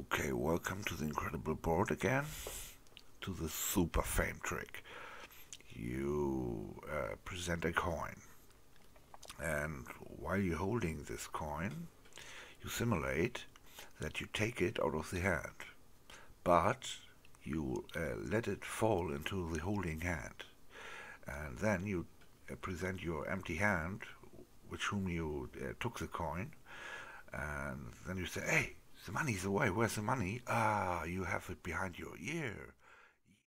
Okay, welcome to the incredible board again, to the super fame trick. You present a coin, and while you're holding this coin, you simulate that you take it out of the hand, but you let it fall into the holding hand, and then you present your empty hand, which whom you took the coin, and then you say, "Hey, the money's away. Where's the money?" "Ah, you have it behind your ear."